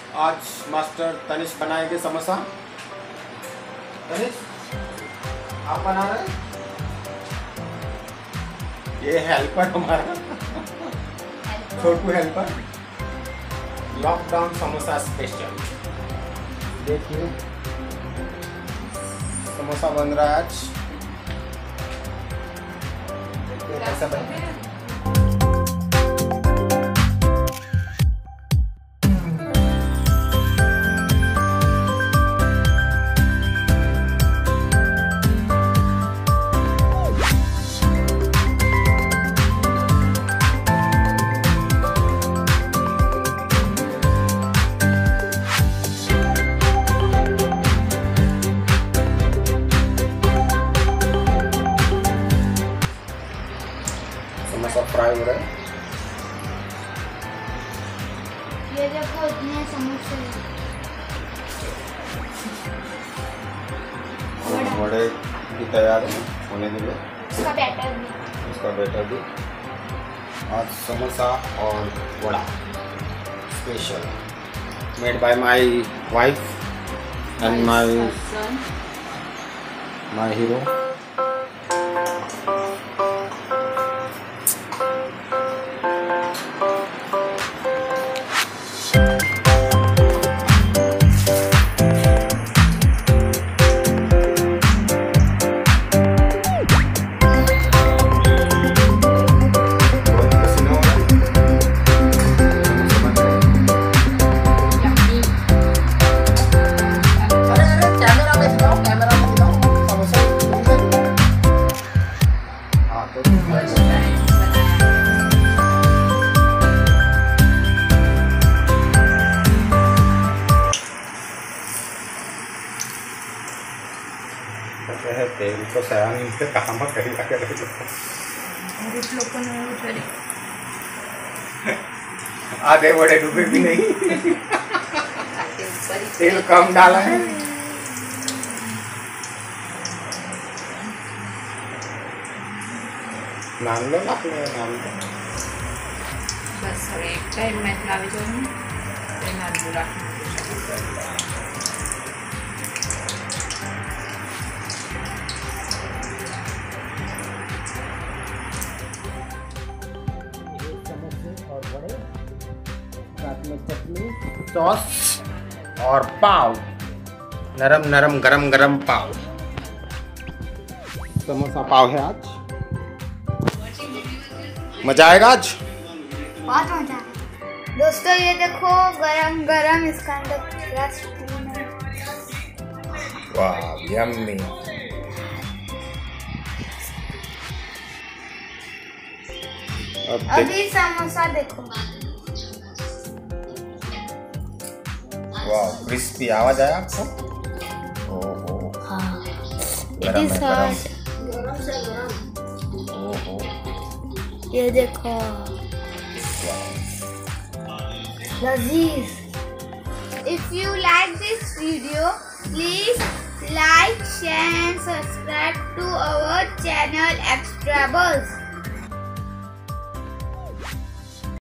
आज मास्टर तनिष्क बनाएंगे समोसा। तनिष्क आप बना रहे हैं? ये हेल्पर हमारा Chhotu helper. Lockdown samosa special. देखिए समोसा बन रहा है आज। कैसा बना? समोसा फ्राई हो रहा है। ये देखो इतने समोसे बड़े की तैयार होने के लिए इसका बैटर भी आज समोसा और vada special made by my wife and my hero. तेल तो सयान से कहाँ पर कहीं लगे आधे बड़े डूबे भी नहीं। तेल कम डाला है। नाम लो अपने नाम लो बस एक टाइम मैं खा भी जाऊँगी बुला चटनी सॉस और पाव नरम नरम गरम गरम पाव। समोसा पाव है आज। मजा आएगा आज बहुत मजा आएगा दोस्तों। ये देखो गरम गरम इसका अंदर वाह यम्मी। अभी समोसा देखो वाह क्रिस्पी आवाज आया आपको? ओहो गरम है गरम से गरम। ओहो ये देखो लजीज। If you like this video, please like, share and subscribe to our channel Extra Buzz.